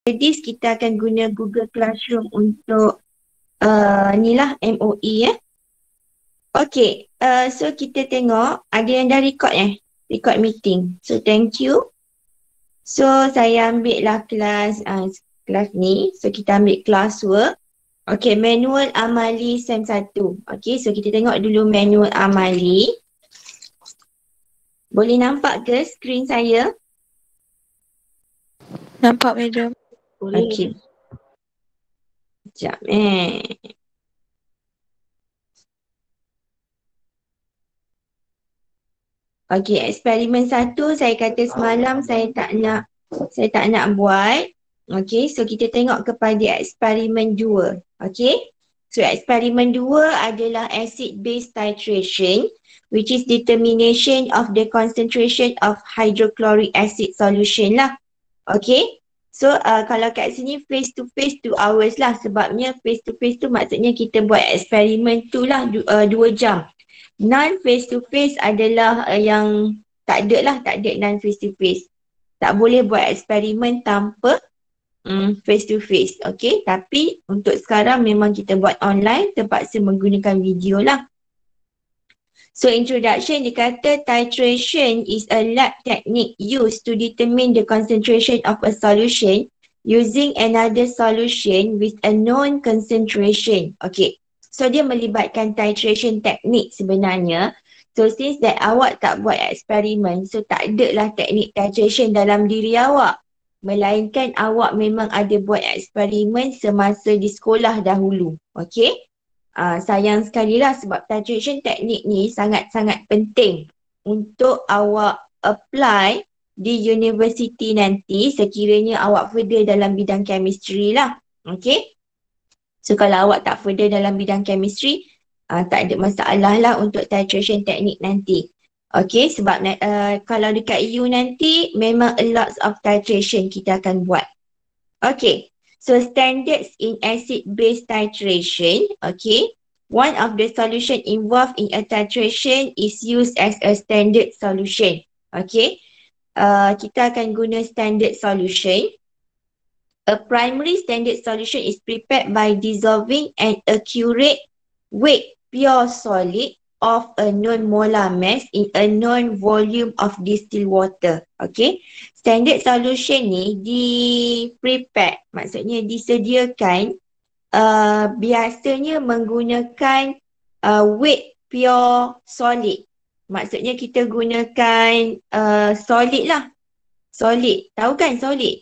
this kita akan guna Google Classroom untuk ni lah MOE ya. Okay, so kita tengok ada yang dah record record meeting. So thank you. So saya ambil lah kelas ni. So kita ambil classwork. Okay, manual amali SEM 1. Okay, so kita tengok dulu manual amali. Boleh nampak ke skrin saya? Nampak, Madam. Boleh. Okay. Sekejap Okay, eksperimen 1 saya kata semalam saya tak nak buat. Okay, so kita tengok kepada eksperimen 2. Okay, so eksperimen 2 adalah acid base titration, which is determination of the concentration of hydrochloric acid solution lah. Okay, so kalau kat sini face to face 2 hours lah, sebabnya face to face tu maksudnya kita buat eksperimen tu lah 2 jam. Non face to face adalah yang tak ada non face to face. Tak boleh buat eksperimen tanpa face to face. Okay, tapi untuk sekarang memang kita buat online, terpaksa menggunakan video lah. So introduction, dia kata titration is a lab technique used to determine the concentration of a solution using another solution with a known concentration. Okay, so dia melibatkan titration technique sebenarnya. So since that awak tak buat eksperimen, so tak ada lah teknik titration dalam diri awak. Melainkan awak memang ada buat eksperimen semasa di sekolah dahulu. Okay. Sayang sekali lah sebab titration teknik ni sangat-sangat penting untuk awak apply di universiti nanti sekiranya awak further dalam bidang chemistry lah. Okay. So kalau awak tak further dalam bidang chemistry, tak ada masalah lah untuk titration teknik nanti. Okay, sebab kalau dekat U nanti memang a lot of titration kita akan buat. Okay. So standards in acid-base titration, okay. One of the solution involved in a titration is used as a standard solution, okay. Kita akan guna standard solution. A primary standard solution is prepared by dissolving an accurate weight pure solid of a known molar mass in a known volume of distilled water, okay. Standard solution ni di-prepare, maksudnya disediakan biasanya menggunakan weight pure solid. Maksudnya kita gunakan solid lah. Solid, tahu kan solid?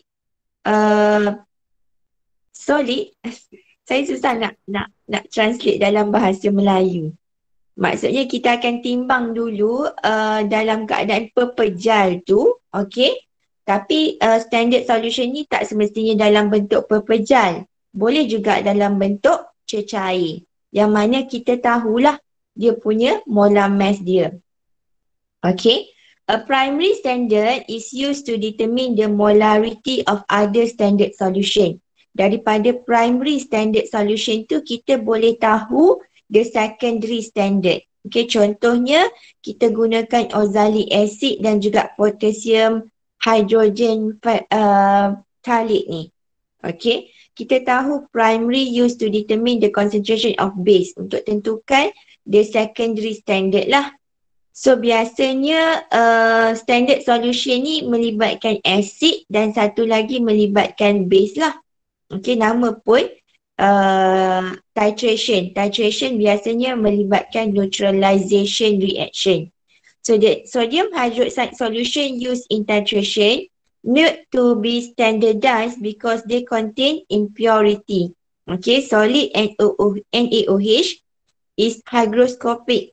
Solid, saya susah nak translate dalam bahasa Melayu. Maksudnya kita akan timbang dulu dalam keadaan pepejal tu, okay. Tapi standard solution ni tak semestinya dalam bentuk pepejal. Boleh juga dalam bentuk cecair. Yang mana kita tahulah dia punya molar mass dia. Okay. A primary standard is used to determine the molarity of other standard solution. Daripada primary standard solution tu kita boleh tahu the secondary standard. Okay, contohnya kita gunakan oxalic acid dan juga potassium hydrogen phthalate ni. Okay, kita tahu primary used to determine the concentration of base, untuk tentukan the secondary standard lah. So biasanya standard solution ni melibatkan acid dan satu lagi melibatkan base lah. Okay, nama pun titration. Titration biasanya melibatkan neutralization reaction. So the sodium hydroxide solution used in titration need to be standardized because they contain impurity. Okay, solid NaOH is hygroscopic.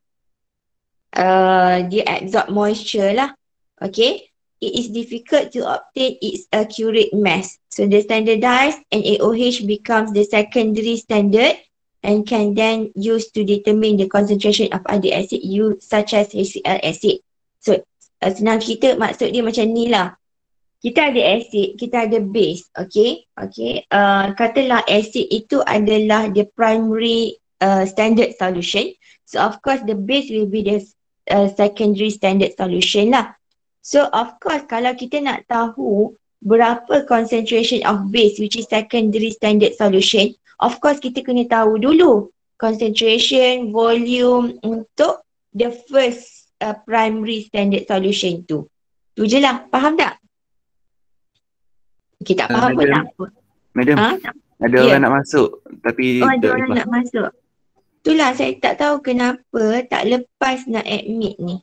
Dia absorb moisture lah. Okay, it is difficult to obtain its accurate mass. So the standardized NaOH becomes the secondary standard and can then used to determine the concentration of other acid such as HCl acid. So senang kita maksud dia macam ni lah. Kita ada acid, kita ada base, okay. Okay, katalah acid itu adalah the primary standard solution. So of course the base will be the secondary standard solution lah. So of course kalau kita nak tahu berapa concentration of base which is secondary standard solution. Of course kita kena tahu dulu concentration, volume untuk the first primary standard solution tu. Tu je lah, faham tak? Okay, tak faham pun tak apa. Madam, ada orang nak masuk tapi ada orang nak masuk. Itulah saya tak tahu kenapa tak lepas nak admit ni.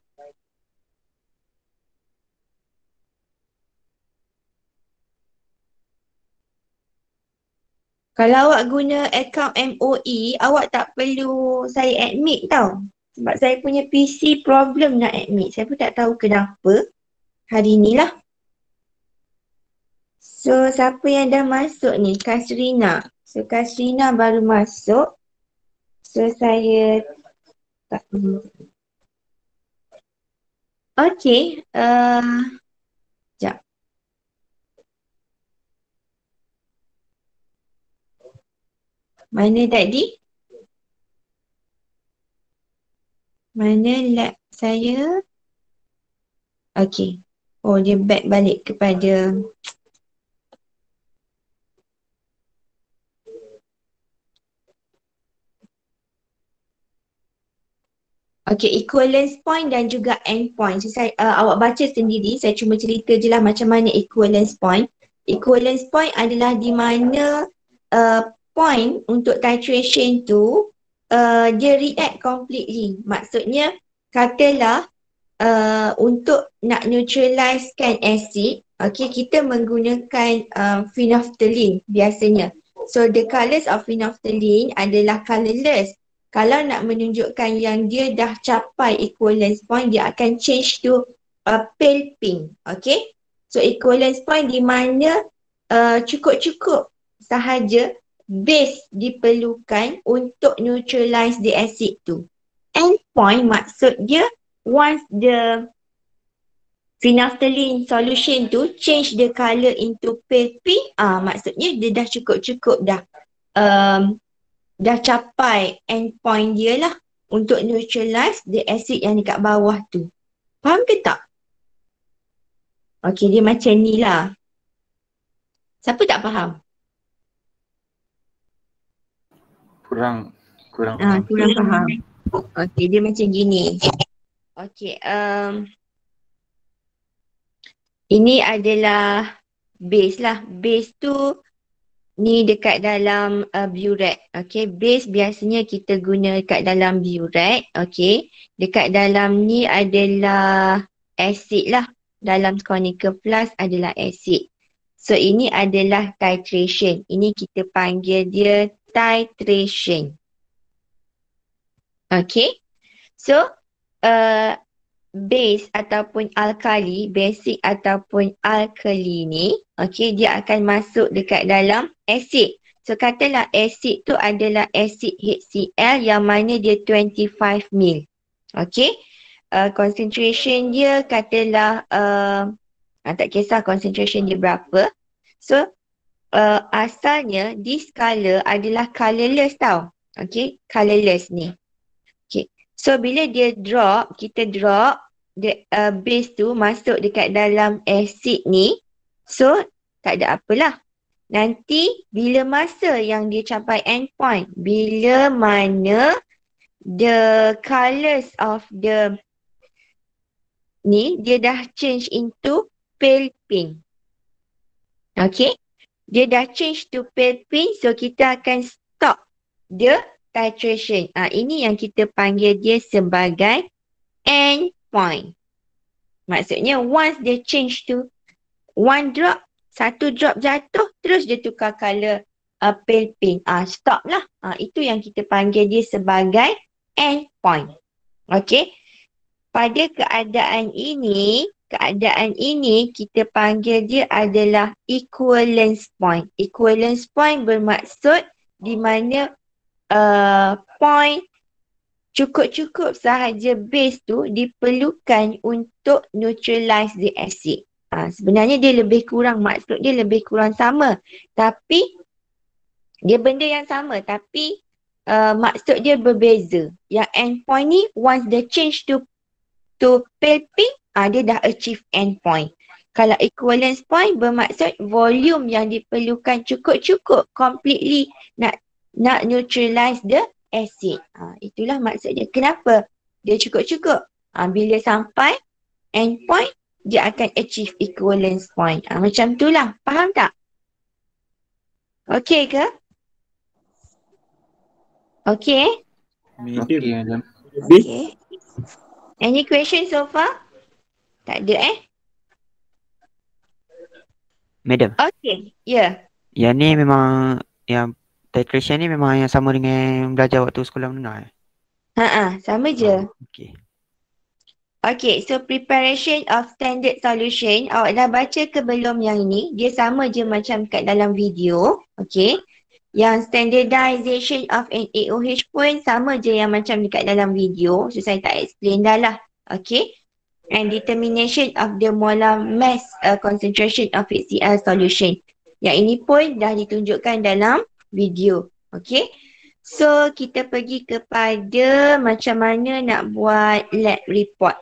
Kalau awak guna account MOE, awak tak perlu saya admit tau. Sebab saya punya PC problem nak admit. Saya pun tak tahu kenapa hari ni lah. So, siapa yang dah masuk ni? Kasrina. So, Kasrina baru masuk. So, saya tak... Okay. Sekejap. Mana tadi? Mana lab saya? Okay. Oh, dia back balik kepada... Okay, equivalence point dan juga end point. So, awak baca sendiri, saya cuma cerita je lah macam mana equivalence point. Equivalence point adalah di mana point untuk titration tu dia react completely. Maksudnya, katalah untuk nak neutralizekan acid, okay, kita menggunakan phenolphthalein biasanya. So, the colours of phenolphthalein adalah colourless. Kalau nak menunjukkan yang dia dah capai equivalence point, dia akan change to pale pink. Okay. So equivalence point di mana cukup-cukup sahaja base diperlukan untuk neutralize the acid tu. End point maksud dia once the phenolphthalein solution tu change the colour into pale pink, maksudnya dia dah cukup-cukup dah capai end point dia lah untuk neutralize the acid yang dekat bawah tu. Faham ke tak? Okay, dia macam ni lah. Siapa tak faham? Kurang faham. Kurang faham. Okay, dia macam gini. Okay, ini adalah base lah. Base tu ni dekat dalam burette. Okay, base biasanya kita guna dekat dalam burette. Okay, dekat dalam ni adalah acid lah. Dalam conical flask adalah acid. So, ini adalah titration. Ini kita panggil dia titration. Okay, so base ataupun alkali, basic ataupun alkali ni, okay, dia akan masuk dekat dalam acid. So, katalah acid tu adalah acid HCl yang mana dia 25 ml. Okay, concentration dia katalah, tak kisah concentration dia berapa. So, asalnya this color adalah colourless tau. Okay, colourless ni. So, bila dia drop, kita drop base tu masuk dekat dalam acid ni. So, tak ada apalah. Nanti, bila masa yang dia capai end point, bila mana the colours of the ni, dia dah change into pale pink. Okay. Dia dah change to pale pink, so kita akan stop the titration. Ini yang kita panggil dia sebagai end point. Maksudnya once dia change to one drop, satu drop jatuh, terus dia tukar colour pale pink. Stop lah. Itu yang kita panggil dia sebagai end point. Okay. Pada keadaan ini kita panggil dia adalah equivalence point. Equivalence point bermaksud di mana point cukup-cukup sahaja base tu diperlukan untuk neutralize the acid. Sebenarnya dia lebih kurang, maksud dia lebih kurang sama. Tapi dia benda yang sama tapi maksud dia berbeza. Yang end point ni once dia change to pale pink, dia dah achieve end point. Kalau equivalence point bermaksud volume yang diperlukan cukup-cukup completely nak neutralize the acid. Itulah maksudnya. Kenapa dia cukup-cukup? Bila sampai end point, dia akan achieve equivalence point. Macam itulah. Faham tak? Okay ke? Okay? Okey, Madam. Okay. Any question so far? Tak ada Madam, Okay. Ya. yang ni memang yang titration ni memang yang sama dengan belajar waktu sekolah menengah. Sama je. Okey. Okay, so preparation of standard solution. Awak dah baca ke belum yang ini? Dia sama je macam kat dalam video. Okay. Yang standardization of an AOH pun sama je yang macam dekat dalam video. So, saya tak explain dah lah. Okay. And determination of the molar mass concentration of HCl solution. Yang ini pun dah ditunjukkan dalam video. Okay. So, kita pergi kepada macam mana nak buat lab report.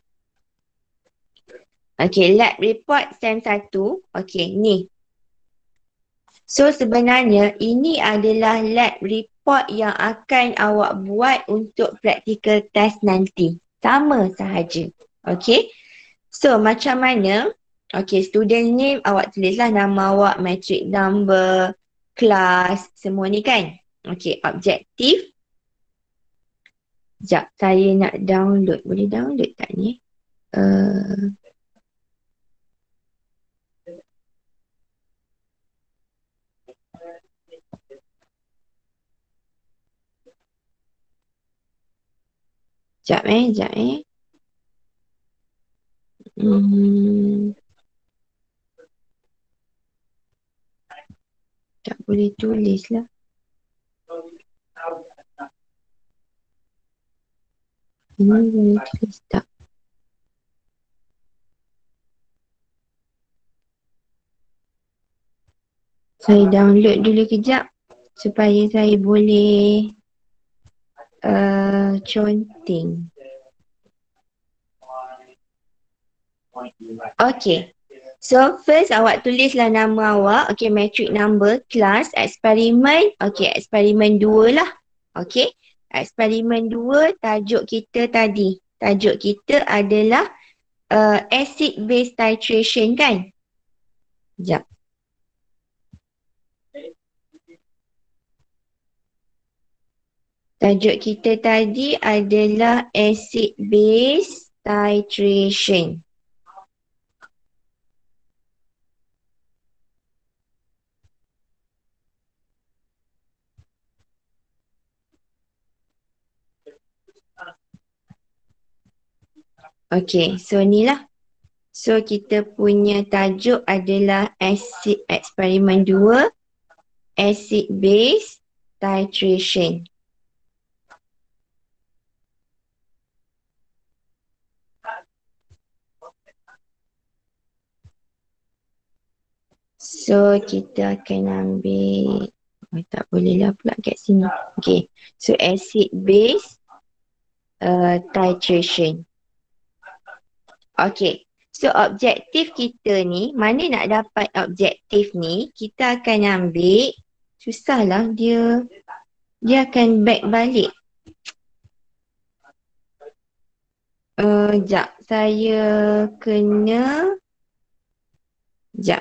Okay, lab report SEM 1. Okay, ni. So, sebenarnya ini adalah lab report yang akan awak buat untuk practical test nanti. Sama sahaja. Okay. So, macam mana? Okay, student name awak tulislah nama awak, matric number, kelas, semua ni kan? Okay, objektif. Sekejap, saya nak download. Boleh download tak ni? Sekejap tak boleh tulis lah. Ini boleh tulis tak? Saya download dulu kejap supaya saya boleh counting. Okay. So first awak tulislah nama awak. Okay, matric number, kelas, eksperimen. Okay, eksperimen 2 lah. Okay. Eksperimen 2, tajuk kita tadi. Tajuk kita adalah acid base titration kan? Sekejap. Tajuk kita tadi adalah acid base titration. Okay, so ni lah. So kita punya tajuk adalah acid eksperimen 2, acid base titration. So kita akan ambil, tak boleh lah pula kat sini. Okay, so acid base titration. Okay, so objektif kita ni, mana nak dapat objektif ni, kita akan ambil, susahlah dia akan back balik. Sekejap, saya kena, sekejap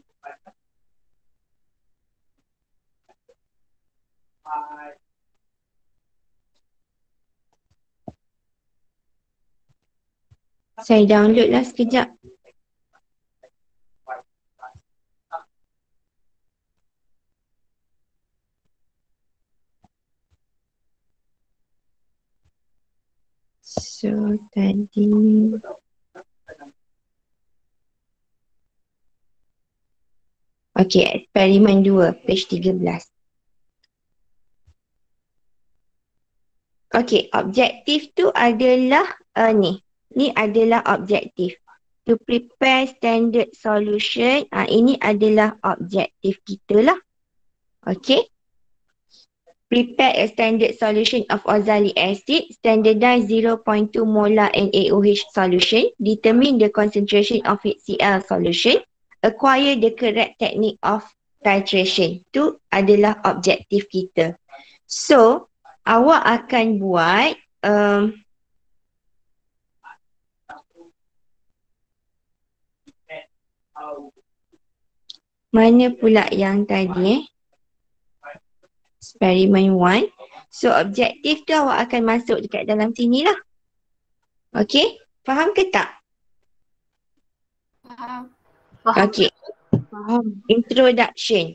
saya download lah sekejap. So tadi okay, eksperimen 2, page 13. Okay, objektif tu adalah ni. Ni adalah objektif. To prepare standard solution. Ini adalah objektif kita lah. Okay. prepare a standard solution of oxalic acid, standardize 0.2 molar NaOH solution, determine the concentration of HCl solution, acquire the correct technique of titration. Itu adalah objektif kita. So, awak akan buat mana pula yang tadi Experiment 1. So objektif tu awak akan masuk dekat dalam sini lah. Okay? Faham ke tak? Faham. Okay. Introduction.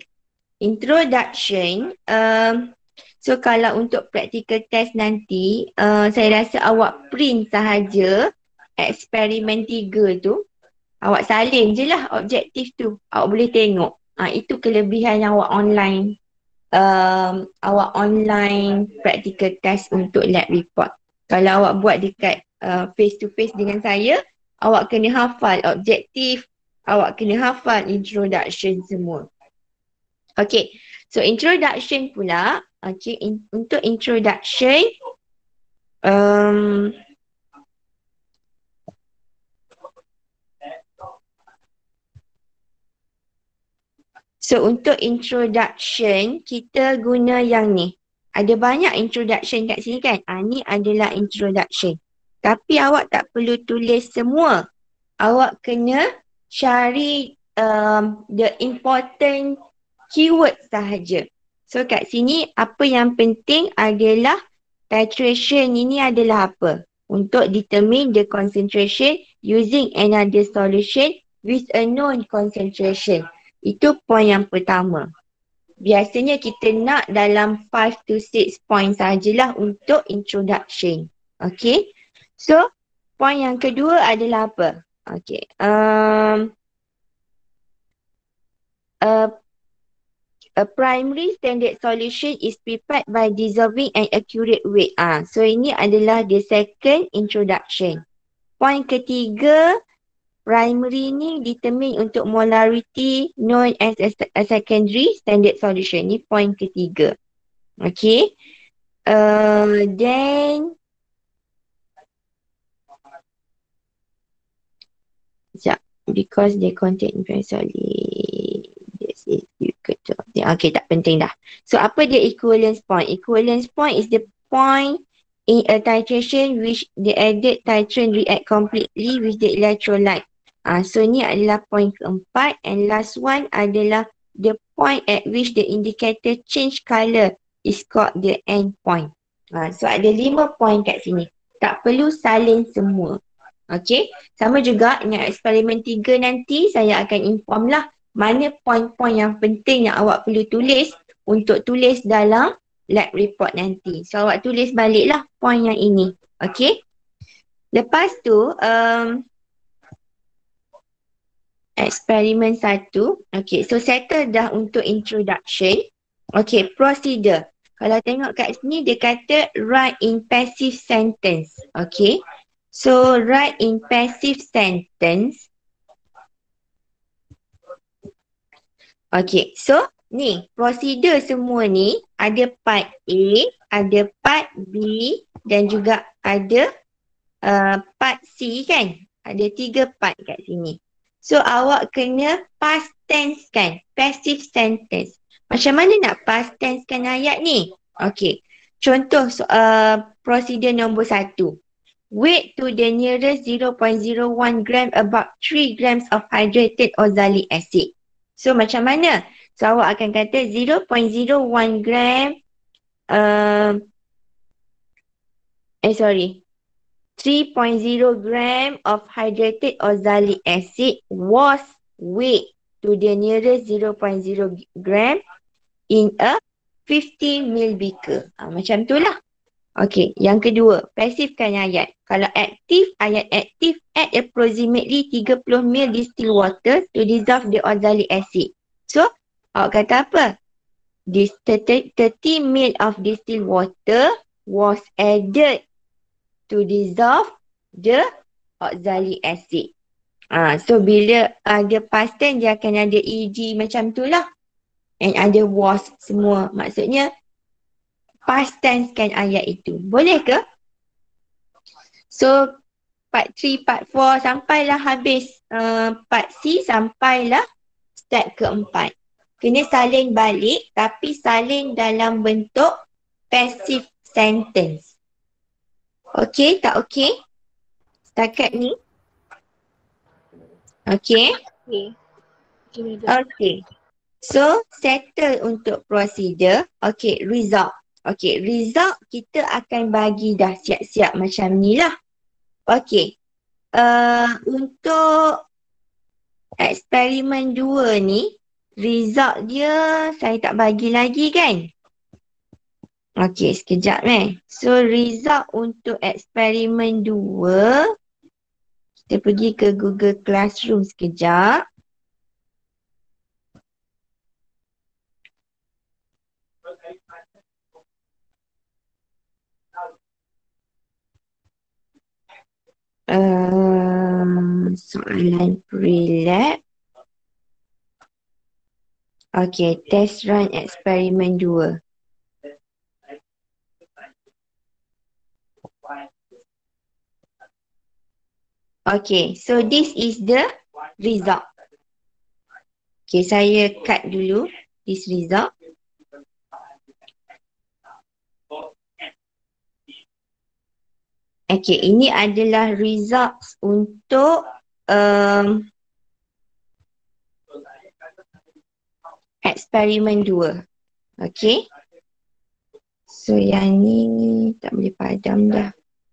So kalau untuk practical test nanti, saya rasa awak print sahaja eksperimen 3 tu. Awak salin je lah objektif tu. Awak boleh tengok. Itu kelebihan awak online. Awak online practical test untuk lab report. Kalau awak buat dekat face to face dengan saya, awak kena hafal objektif, awak kena hafal introduction semua. Okay, so introduction pula. Okay, untuk introduction, so untuk introduction, kita guna yang ni. Ada banyak introduction kat sini kan? Ni adalah introduction. Tapi awak tak perlu tulis semua. Awak kena cari the important keyword sahaja. So kat sini apa yang penting adalah titration ini adalah apa? Untuk determine the concentration using another solution with a known concentration. Itu poin yang pertama. Biasanya kita nak dalam 5 to 6 poin sahajalah untuk introduction. Okay. So, poin yang kedua adalah apa? Okay. A primary standard solution is prepared by dissolving an accurate weight. So, ini adalah the second introduction. Poin ketiga, primary ni determine untuk molarity known as a secondary standard solution. Ni point ketiga. Okay. Then because they contain very solid. This is good. Okay, tak penting dah. So apa dia equivalence point? Equivalence point is the point in a titration which the added titrant react completely with the electrolyte. So ni adalah point keempat, and last one adalah the point at which the indicator change colour is called the end point. So ada 5 point kat sini. Tak perlu salin semua. Okay. Sama juga dengan eksperimen 3 nanti saya akan inform lah mana point-point yang penting yang awak perlu tulis untuk tulis dalam lab report nanti. So awak tulis balik lah point yang ini. Okay. Lepas tu eksperimen 1. Okay, so settle dah untuk introduction. Okay, procedure. Kalau tengok kat sini dia kata write in passive sentence. Okay, so write in passive sentence. Okay, so ni procedure semua ni ada part A, ada part B dan juga ada part C kan. Ada 3 part kat sini. So awak kena past tense kan, passive sentence. Macam mana nak past tense kan ayat ni? Okay, contoh prosedur nombor 1. Weight to the nearest 0.01 gram about 3 grams of hydrated oxalic acid. So macam mana? So awak akan kata 0.01 gram 3.0 gram of hydrated oxalic acid was weighed to the nearest 0.0 gram in a 50 ml beaker. Macam tu lah. Okay, yang kedua, pasifkan ayat. Kalau aktif, ayat aktif, add approximately 30 ml distilled water to dissolve the oxalic acid. So, awak kata apa? This 30 ml of distilled water was added to dissolve the oxalic acid. So bila ada past tense dia akan ada ed macam tu lah. And ada was semua. Maksudnya past tensekan ayat itu. Boleh ke? So, part 3, part 4 sampailah habis part C, sampailah step keempat. Kena salin balik tapi salin dalam bentuk passive sentence. Okey tak okey? Setakat ni? Okey? Okey. Okey. So, settle untuk procedure. Okey, result. Okey, result kita akan bagi dah siap-siap macam ni lah. Okey. Untuk eksperimen 2 ni, result dia saya tak bagi lagi kan? Okey, sekejap So, result untuk eksperimen 2, kita pergi ke Google Classroom sekejap. Soalan pre-lab. Okey, test run eksperimen 2. Okay, so this is the result. Okay, saya cut dulu this result. Okay, ini adalah results untuk eksperimen 2. Okay. So yang ni tak boleh padam dah.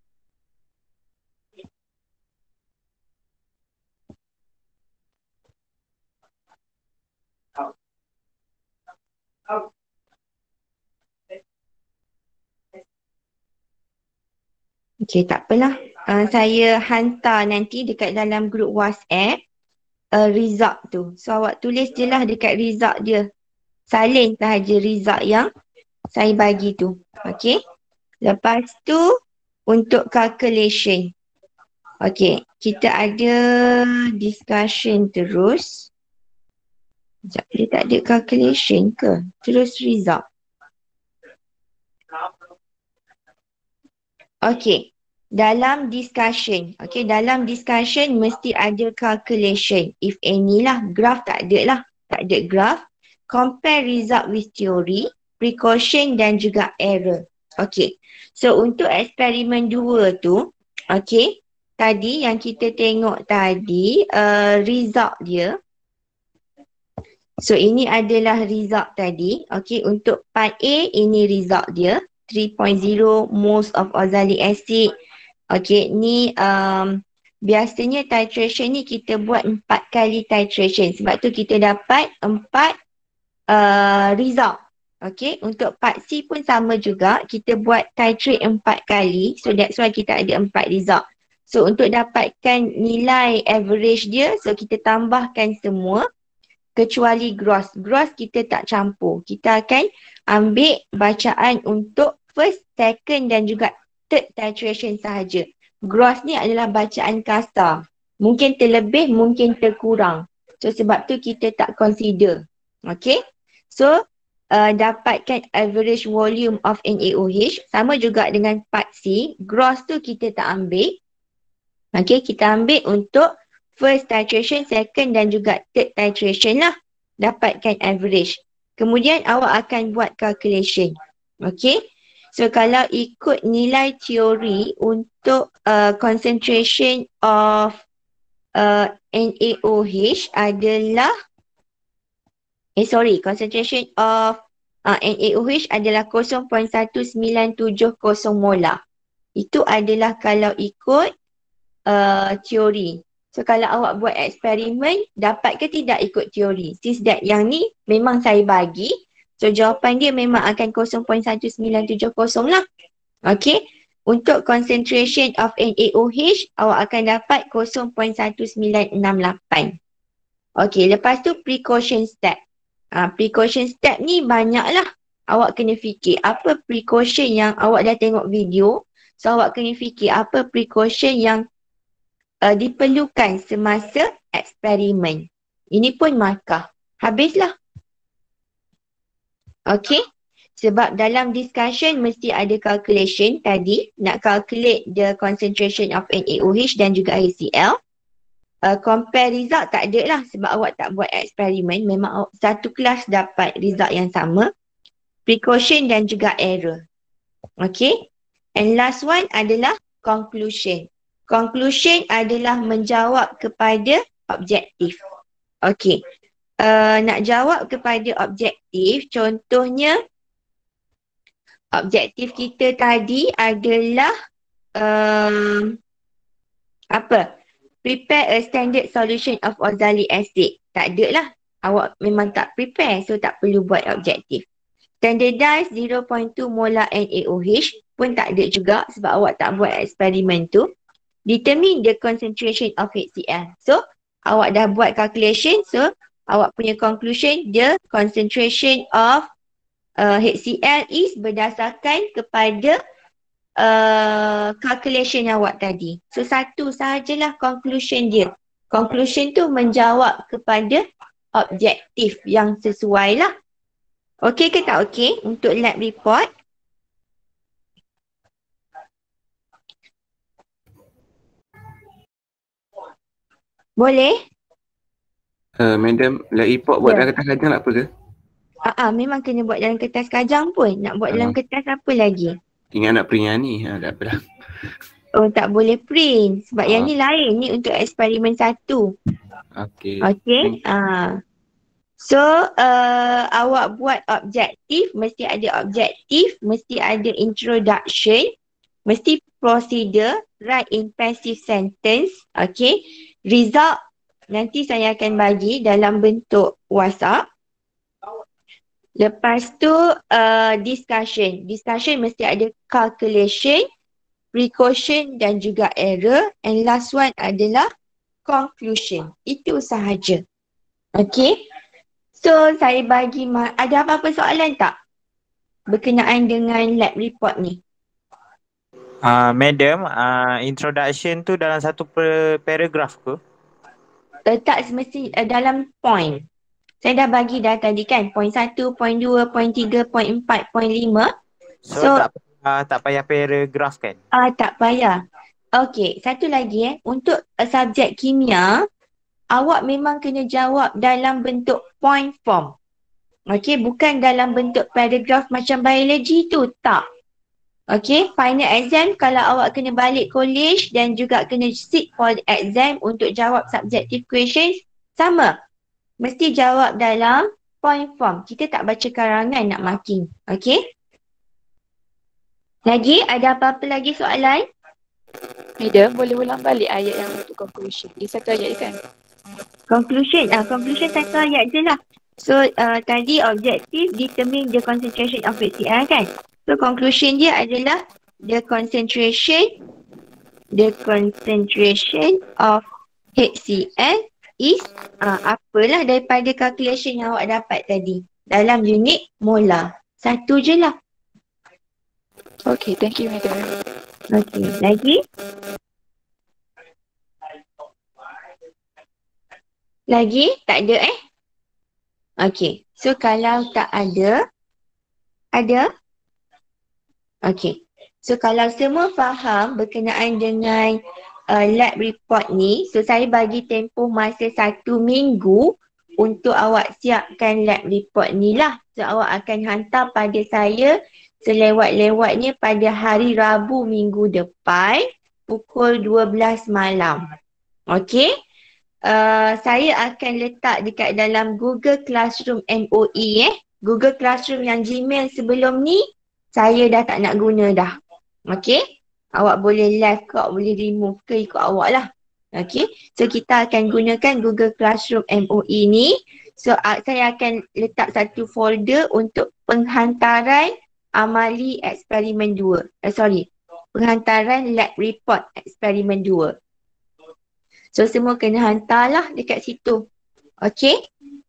Okay, tak apalah. Saya hantar nanti dekat dalam grup WhatsApp result tu. So awak tulis je lah dekat result dia. Salin sahaja result yang saya bagi tu. Okay. Lepas tu untuk calculation. Okay, kita ada discussion terus. Sekejap, dia tak ada calculation ke? Terus result. Okay, dalam discussion. Okay, dalam discussion mesti ada calculation. If any lah, graph tak ada lah. Tak ada graph. Compare result with theory, precaution dan juga error. Okay, so untuk eksperimen 2 tu, okay, tadi yang kita tengok tadi, result dia. So ini adalah result tadi. Okay, untuk part A ini result dia. 3.0 moles of oxalic acid. Okay, ni biasanya titration ni kita buat 4 kali titration. Sebab tu kita dapat 4 result. Okay, untuk part C pun sama juga. Kita buat titrate 4 kali. So that's why kita ada 4 result. So untuk dapatkan nilai average dia, so kita tambahkan semua kecuali gross. Gross kita tak campur. Kita akan ambil bacaan untuk first, second dan juga third titration sahaja. Gross ni adalah bacaan kasar. Mungkin terlebih, mungkin terkurang. So sebab tu kita tak consider. Okay. So dapatkan average volume of NaOH. Sama juga dengan part C. Gross tu kita tak ambil. Okay, kita ambil untuk first titration, second dan juga third titration lah. Dapatkan average. Kemudian awak akan buat calculation. Okay. So kalau ikut nilai teori untuk concentration of NaOH adalah concentration of NaOH adalah 0.1970 molar. Itu adalah kalau ikut teori. So kalau awak buat eksperimen, dapat ke tidak ikut teori? Since that yang ni memang saya bagi. So jawapan dia memang akan 0.1970 lah. Okay. Untuk concentration of NaOH, awak akan dapat 0.1968. Okay, lepas tu precaution step. Precaution step ni banyaklah. Awak kena fikir apa precaution yang awak dah tengok video. So awak kena fikir apa precaution yang diperlukan semasa eksperimen. Ini pun markah. Habislah. Okay. Sebab dalam discussion mesti ada calculation tadi, nak calculate the concentration of NaOH dan juga HCl. Compare result tak ada lah sebab awak tak buat eksperimen, memang satu kelas dapat result yang sama. Precaution dan juga error. Okay. And last one adalah conclusion. Conclusion adalah menjawab kepada objektif. Okay. Nak jawab kepada objektif, contohnya objektif kita tadi adalah prepare a standard solution of oxalic acid. Tak ada lah. Awak memang tak prepare, so tak perlu buat objektif. Standardize 0.2 molar NaOH pun tak ada juga sebab awak tak buat eksperimen tu. Determine the concentration of HCl. So, awak dah buat calculation, so awak punya conclusion, the concentration of HCl is berdasarkan kepada calculation awak tadi. So, satu sahajalah conclusion dia. Conclusion tu menjawab kepada objektif yang sesuai lah. Okey ke tak okey untuk lab report? Boleh? Madam, lab report buat dalam kertas kajang tak apa ke? Memang kena buat dalam kertas kajang pun. Nak buat dalam kertas apa lagi? Ingat nak print yang ni. Tak apa dah. Oh, tak boleh print. Sebab yang ni lain. Ni untuk eksperimen 1. Okey. Okey. So, awak buat objektif, mesti ada objektif, mesti ada introduction, mesti procedure, write in passive sentence, okay. Result, nanti saya akan bagi dalam bentuk WhatsApp. Lepas tu, discussion. Discussion mesti ada calculation, precaution dan juga error. And last one adalah conclusion. Itu sahaja. Okay. So, saya bagi, ada apa-apa soalan tak berkenaan dengan lab report ni? Madam, introduction tu dalam satu paragraf ke? Tak semesti dalam point. Saya dah bagi dah tadi kan, point 1, point 2, point 3, point 4, point 5. So tak payah paragraf kan? Tak payah. Okay, satu lagi untuk subjek kimia, awak memang kena jawab dalam bentuk point form. Okay, bukan dalam bentuk paragraf macam biologi tu, tak. Okay, final exam kalau awak kena balik college dan juga kena sit for the exam untuk jawab subjective questions, sama. Mesti jawab dalam point form. Kita tak baca karangan nak marking. Okay. Lagi, ada apa-apa lagi soalan? Madam, boleh ulang balik ayat yang untuk conclusion. Dia satu ayat je kan? Conclusion satu ayat je lah. So tadi objektif determine the concentration of HCl kan. So conclusion dia adalah the concentration of HCl is apalah daripada calculation yang awak dapat tadi dalam unit molar. Satu je lah. Okay, thank you madam. Okay, lagi? Lagi? Tak ada Okay. So kalau tak ada? Okay. So kalau semua faham berkenaan dengan lab report ni, so saya bagi tempoh masa 1 minggu untuk awak siapkan lab report ni lah. So awak akan hantar pada saya selewat-lewatnya pada hari Rabu minggu depan pukul 12 malam. Okay? Saya akan letak dekat dalam Google Classroom MOE Google Classroom yang Gmail sebelum ni saya dah tak nak guna dah. Okay? Awak boleh left ke, awak boleh remove ke, ikut awak lah. Okay? So kita akan gunakan Google Classroom MOE ni. So saya akan letak satu folder untuk penghantaran amali eksperimen 2. Penghantaran lab report eksperimen 2. So semua kena hantarlah dekat situ. Okay?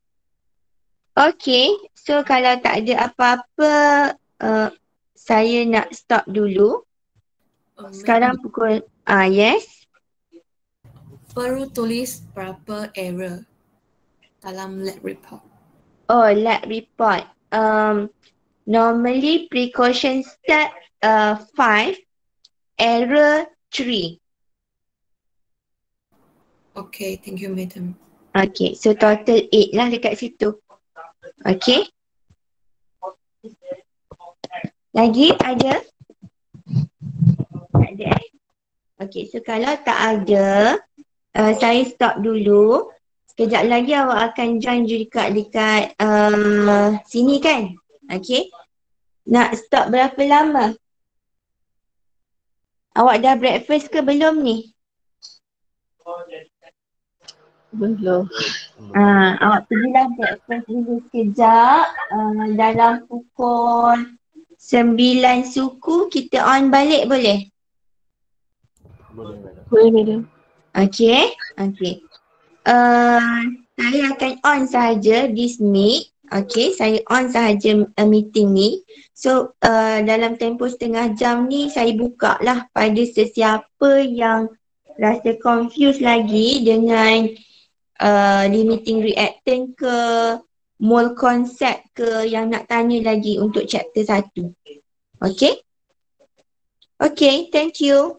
Okay. So kalau tak ada apa-apa, saya nak stop dulu. Sekarang pukul, yes. Perlu tulis berapa error dalam lab report. Oh, lab report. Normally precaution start 5, error 3. Okay, thank you, madam. Okay, so total 8 lah dekat situ. Okay. Lagi ada? Tak ada Okay, so kalau tak ada, saya stop dulu. Sekejap lagi awak akan join dekat sini kan? Okay. Nak stop berapa lama? Awak dah breakfast ke belum ni? Belum. Awak pergilah breakfast dulu sekejap. Dalam pukul 9 suku kita on balik boleh? Boleh, madam. Okay. Saya akan on sahaja this meet. Okay, saya on sahaja meeting ni. So, dalam tempoh setengah jam ni saya buka lah pada sesiapa yang rasa confused lagi dengan limiting reactant ke, mole concept ke yang nak tanya lagi untuk chapter 1. Okay? Okay, thank you.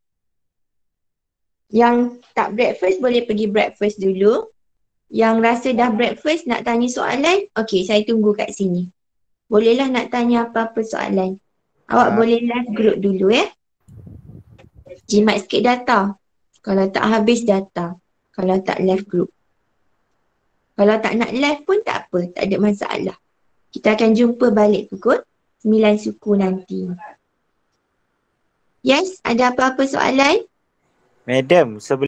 Yang tak breakfast boleh pergi breakfast dulu. Yang rasa dah breakfast nak tanya soalan, okay, saya tunggu kat sini. Bolehlah nak tanya apa-apa soalan. Awak boleh live group dulu ya. Jimat sikit data. Kalau tak habis data. Kalau tak live group. Kalau tak nak live pun tak apa, tak ada masalah. Kita akan jumpa balik pukul 9 suku nanti. Yes, ada apa-apa soalan? Madam, sebelum